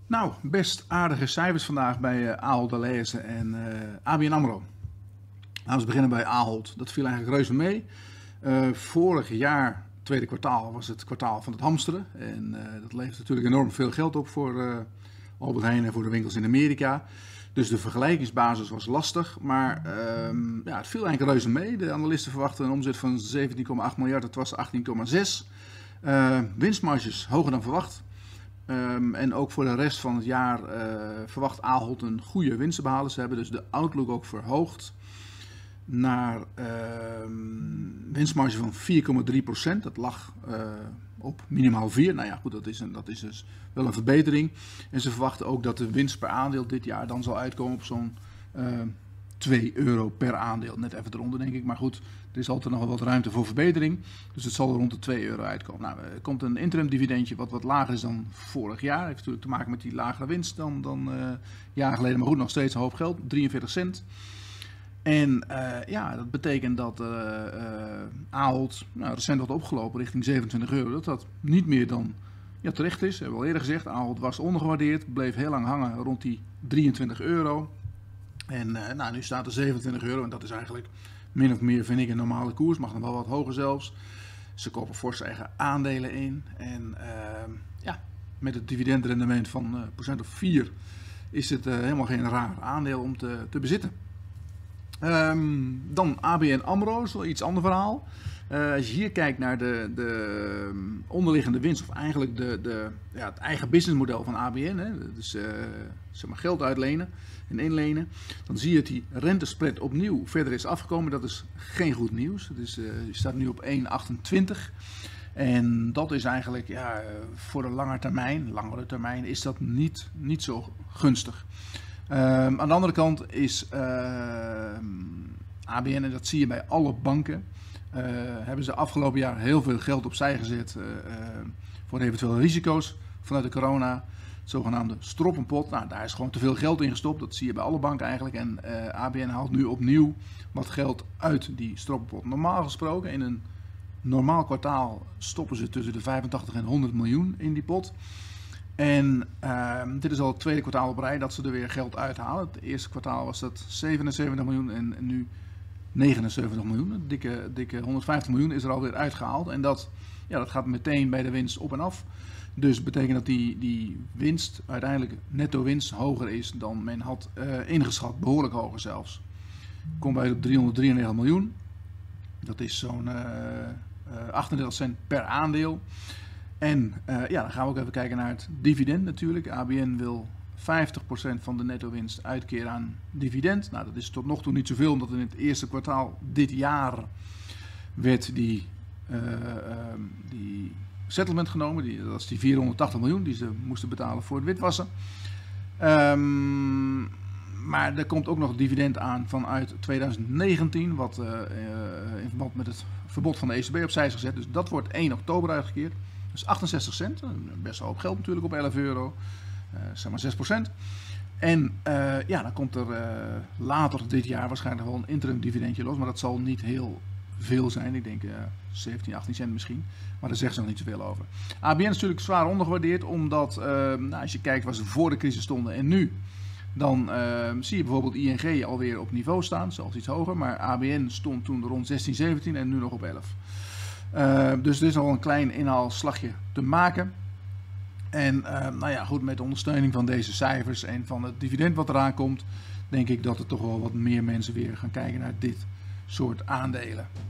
Nou, best aardige cijfers vandaag bij Ahold Delhaize en ABN AMRO. Laten we beginnen bij Ahold. Dat viel eigenlijk reuze mee. Vorig jaar, tweede kwartaal, was het kwartaal van het hamsteren. En dat levert natuurlijk enorm veel geld op voor Albert Heijn en voor de winkels in Amerika. Dus de vergelijkingsbasis was lastig, maar het viel eigenlijk reuze mee. De analisten verwachten een omzet van 17,8 miljard, dat was 18,6. Winstmarges hoger dan verwacht. En ook voor de rest van het jaar verwacht Ahold een goede winst te behalen. Ze hebben dus de outlook ook verhoogd naar winstmarge van 4,3%. Dat lag op minimaal 4. Nou ja, goed, dat is dus wel een verbetering. En ze verwachten ook dat de winst per aandeel dit jaar dan zal uitkomen op zo'n €2 per aandeel. Net even eronder, denk ik. Maar goed, er is altijd nog wel wat ruimte voor verbetering. Dus het zal er rond de €2 uitkomen. Nou, er komt een interim dividendje wat lager is dan vorig jaar. Heeft natuurlijk te maken met die lagere winst dan jaar geleden. Maar goed, nog steeds een hoop geld. 43 cent. En dat betekent dat Ahold recent wat opgelopen richting €27. Dat niet meer dan terecht is. We hebben al eerder gezegd, Ahold was ondergewaardeerd. Bleef heel lang hangen rond die €23. En nu staat er €27 en dat is eigenlijk min of meer, vind ik, een normale koers. Mag nog wel wat hoger zelfs. Ze kopen forse eigen aandelen in. En met het dividendrendement van procent of 4 is het helemaal geen raar aandeel om te bezitten. Dan ABN AMRO, is wel iets ander verhaal. Als je hier kijkt naar de onderliggende winst, of eigenlijk het eigen businessmodel van ABN, dus zeg maar geld uitlenen en inlenen, dan zie je dat die rentespread opnieuw verder is afgekomen. Dat is geen goed nieuws. Je staat nu op 1,28. En dat is eigenlijk voor de langere termijn is dat niet zo gunstig. Aan de andere kant is ABN, en dat zie je bij alle banken, hebben ze afgelopen jaar heel veel geld opzij gezet voor eventuele risico's vanuit de corona. Het zogenaamde stroppenpot. Nou, daar is gewoon te veel geld in gestopt. Dat zie je bij alle banken eigenlijk. En ABN haalt nu opnieuw wat geld uit die stroppenpot. Normaal gesproken, in een normaal kwartaal stoppen ze tussen de 85 en 100 miljoen in die pot. En dit is al het tweede kwartaal op rij dat ze er weer geld uithalen. Het eerste kwartaal was dat 77 miljoen en nu 79 miljoen. Een dikke 150 miljoen is er alweer uitgehaald. En dat gaat meteen bij de winst op en af. Dus betekent dat die winst, uiteindelijk netto winst, hoger is dan men had ingeschat. Behoorlijk hoger zelfs. Komt bij op 393 miljoen. Dat is zo'n 38 cent per aandeel. En dan gaan we ook even kijken naar het dividend natuurlijk. ABN wil 50% van de netto winst uitkeren aan dividend. Nou, dat is tot nog toe niet zoveel, omdat in het eerste kwartaal dit jaar werd die settlement genomen. Dat is die 480 miljoen die ze moesten betalen voor het witwassen. Maar er komt ook nog dividend aan vanuit 2019, wat in verband met het verbod van de ECB opzij is gezet. Dus dat wordt 1 oktober uitgekeerd. Dus 68 cent, best wel hoop geld natuurlijk op €11, zeg maar 6%. En dan komt er later dit jaar waarschijnlijk wel een interim dividendje los, maar dat zal niet heel veel zijn. Ik denk 17, 18 cent misschien, maar daar zeggen ze nog niet zoveel over. ABN is natuurlijk zwaar ondergewaardeerd, omdat als je kijkt waar ze voor de crisis stonden en nu, dan zie je bijvoorbeeld ING alweer op niveau staan, zelfs iets hoger, maar ABN stond toen rond 16, 17 en nu nog op 11. Dus er is al een klein inhaalslagje te maken. En goed, met de ondersteuning van deze cijfers en van het dividend wat eraan komt, denk ik dat er toch wel wat meer mensen weer gaan kijken naar dit soort aandelen.